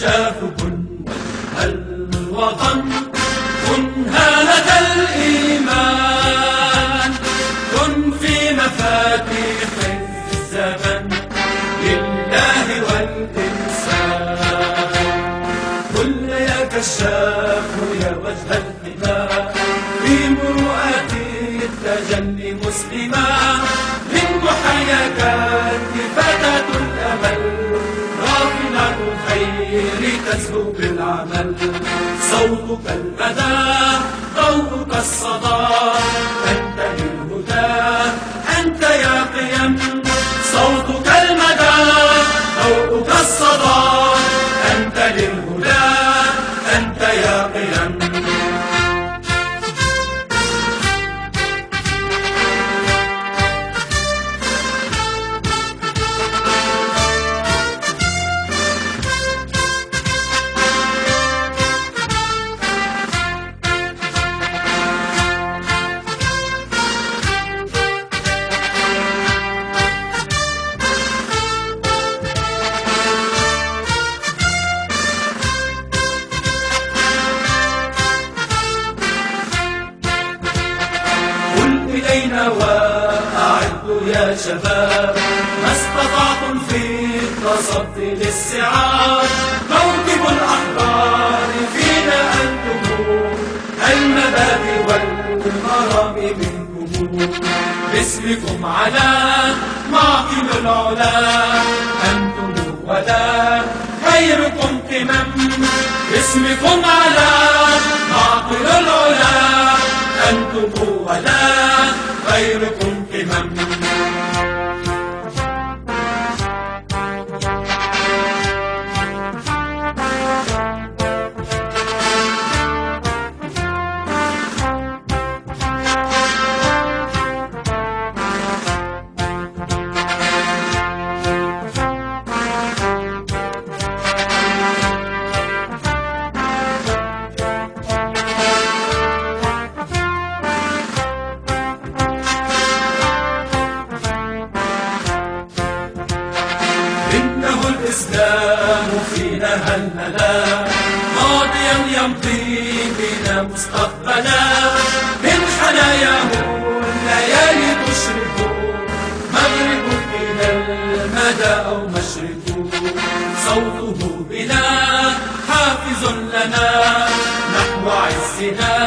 كشاف كن الوطن، كن هالة الإيمان، كن في مفاتيح الزمن لله والإنسان. كن يا كشاف يا وجه الحمى في مروءة التجلي مسلما، من محياك فتاة الأمل رافعة الخير تزهو بالعمل. صوتك المدى ضوءك الصدى، أنت للهدى أنت يا قيم. صوتك المدى ضوءك الصدى، أنت للهدى أنت يا قيم. إلينا وأعدوا يا شباب ما استطعتم في التصدي للسعاد. موكب الأحرار فينا أنتم، المبادئ والمرام منكم. باسمكم على معقل العلا، أنتم ولا غيركم قمم. باسمكم على معقل العلا، أنتم ولا غيركم قمم. الإسلام فينا هللا، ماضيا يمضي بنا مستقبلا. من حناياه الليالي تشرق، مغرب إلى المدى أو مشرق. صوته بنا حافز لنا نحو عزنا،